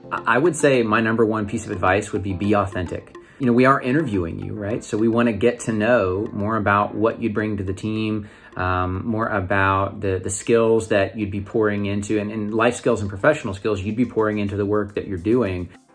I would say my number one piece of advice would be authentic. You know, we are interviewing you, right? So we want to get to know more about what you'd bring to the team, more about the skills that you'd be pouring into, and life skills and professional skills you'd be pouring into the work that you're doing.